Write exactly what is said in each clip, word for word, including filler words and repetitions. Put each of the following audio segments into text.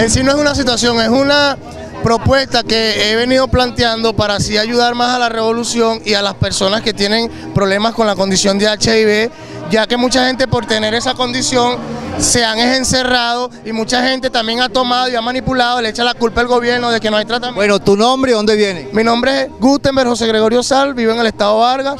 En sí no es una situación, es una propuesta que he venido planteando para así ayudar más a la revolución y a las personas que tienen problemas con la condición de H I V, ya que mucha gente por tener esa condición se han encerrado y mucha gente también ha tomado y ha manipulado, le echa la culpa al gobierno de que no hay tratamiento. Bueno, ¿tu nombre y dónde viene? Mi nombre es Gutenberg José Gregorio Sal, vivo en el estado Vargas.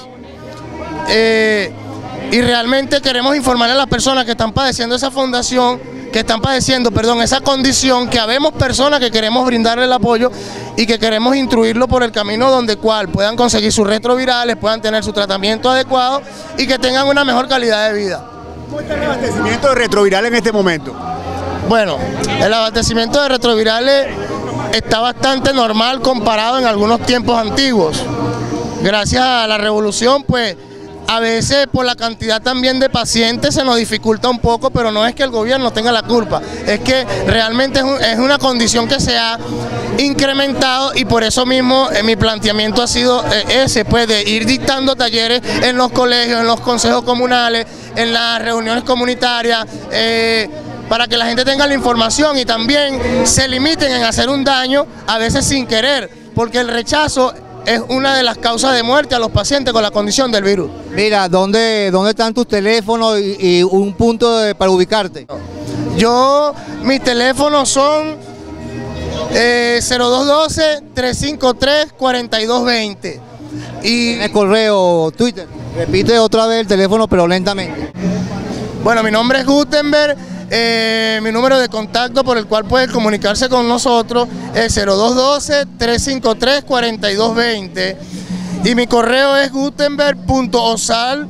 Eh, y realmente queremos informarle a las personas que están padeciendo esa fundación, que están padeciendo, perdón, esa condición, que habemos personas que queremos brindarle el apoyo y que queremos instruirlo por el camino donde cual puedan conseguir sus retrovirales, puedan tener su tratamiento adecuado y que tengan una mejor calidad de vida. ¿Cómo está el abastecimiento de retroviral en este momento? Bueno, el abastecimiento de retrovirales está bastante normal comparado en algunos tiempos antiguos. Gracias a la revolución, pues, a veces por la cantidad también de pacientes se nos dificulta un poco, pero no es que el gobierno tenga la culpa, es que realmente es, un, es una condición que se ha incrementado y por eso mismo eh, mi planteamiento ha sido eh, ese, pues de ir dictando talleres en los colegios, en los consejos comunales, en las reuniones comunitarias, eh, para que la gente tenga la información y también se limiten en hacer un daño, a veces sin querer, porque el rechazo es una de las causas de muerte a los pacientes con la condición del virus. Mira, ¿dónde, dónde están tus teléfonos y, y un punto de, para ubicarte? Yo, mis teléfonos son eh, cero dos uno dos, tres cinco tres, cuatro dos dos cero. Y ¿Tienes correo, Twitter? Repite otra vez el teléfono, pero lentamente. Bueno, mi nombre es Gutenberg. Eh, mi número de contacto por el cual puede comunicarse con nosotros es cero dos uno dos, tres cinco tres, cuatro dos dos cero y mi correo es gutenberg punto osal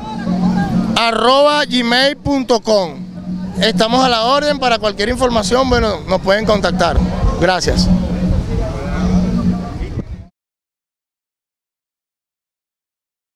arroba gmail punto com. Estamos a la orden para cualquier información, bueno, nos pueden contactar. Gracias.